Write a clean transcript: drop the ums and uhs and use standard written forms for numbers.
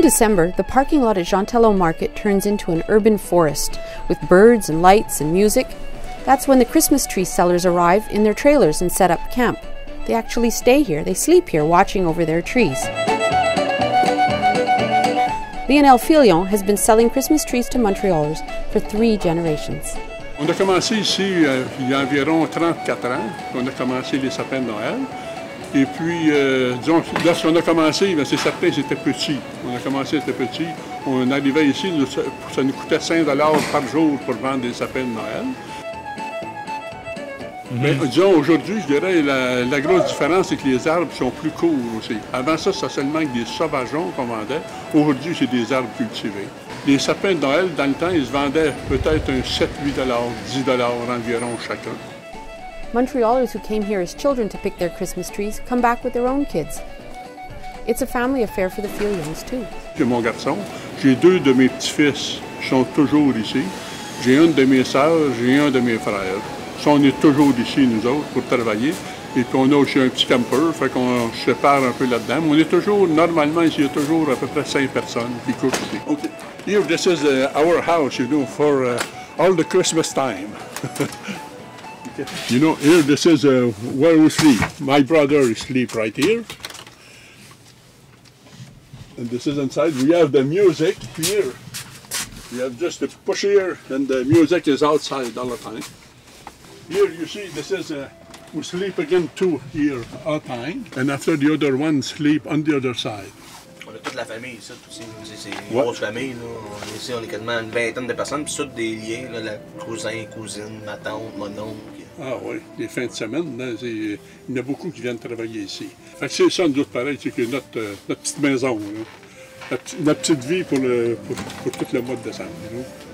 December, the parking lot at Jean Talon Market turns into an urban forest with birds and lights and music. That's when the Christmas tree sellers arrive in their trailers and set up camp. They actually stay here, they sleep here, watching over their trees. Lionel Filion has been selling Christmas trees to Montrealers for 3 generations. On a commencé ici il y a environ 34 ans, on a commencé les sapins de Noël. Et puis, disons, lorsqu'on a commencé, ces sapins étaient petits. On a commencé, c'était petit. On arrivait ici, ça nous coûtait 5 $ par jour pour vendre des sapins de Noël. Mais disons, aujourd'hui, je dirais, la grosse différence, c'est que les arbres sont plus courts aussi. Avant ça, c'était seulement des sauvageons qu'on vendait. Aujourd'hui, c'est des arbres cultivés. Les sapins de Noël, dans le temps, ils se vendaient peut-être un 7, 8 $, 10 $ environ chacun. Montrealers who came here as children to pick their Christmas trees come back with their own kids. It's a family affair for the Filions too. J'ai mon garçon, j'ai 2 de mes petits-fils qui sont toujours ici. J'ai une de mes sœurs, j'ai un de mes frères. On est toujours ici, nous autres, pour travailler. Et puis on a aussi un petit camper, fait qu'on se sépare un peu là-dedans. Mais on est toujours, normalement, ici, il y a toujours à peu près 5 personnes qui cookent ici. Okay. Here, this is our house, you know, for all the Christmas time. Okay. You know, here, this is where we sleep. My brother sleep right here. And this is inside. We have the music here. We have just the push here, and the music is outside all the time. Here you see, this is, we sleep again 2 here all time, and after the other one sleep on the other side. On a toute la famille ici, c'est une grosse famille. Là. Ici, on est quasiment une vingtaine de personnes, puis toutes des liens, là, cousin, cousine, ma tante, mon oncle. Ah oui, les fins de semaine, là, il y en a beaucoup qui viennent travailler ici. Fait que c'est ça, nous autres, pareil, c'est que notre petite maison, là, notre petite vie pour tout le mois de décembre. You know?